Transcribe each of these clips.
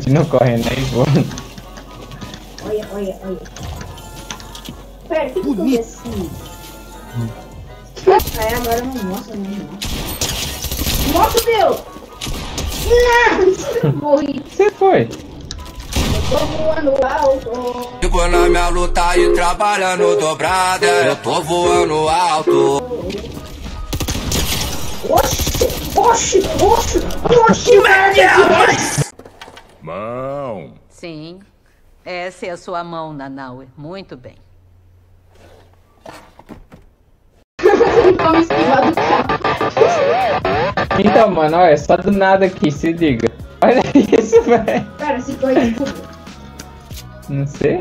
continua correndo aí, pô. Olha. Pera, o que eu vi assim? Aí agora não mostra, né? Mostra o meu! Não! Morri. Você foi? Eu tô voando alto. Tipo na minha luta e trabalhando dobrada, eu tô voando alto. Oxi, Mão. Sim, essa é a sua mão, Nanauer. Muito bem. Então, mano, olha, só do nada aqui, se liga. Olha isso, velho. Pera, se foi de tudo. Não sei.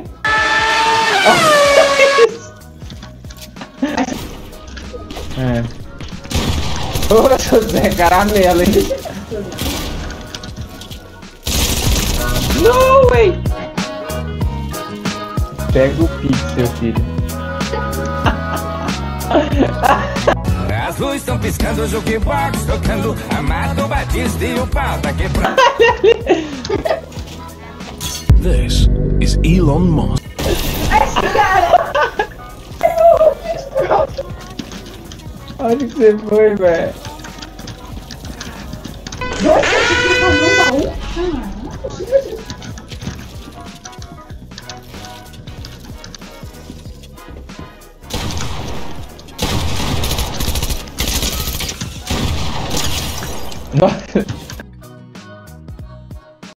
É. Ô, Zé, caramelo, hein? No way! Pega o pixel, filho. As luzes estão piscando, o jukebox tocando, Amado Batista e o pau tá quebrando. This is Elon Musk. Onde que você foi, velho? Nossa.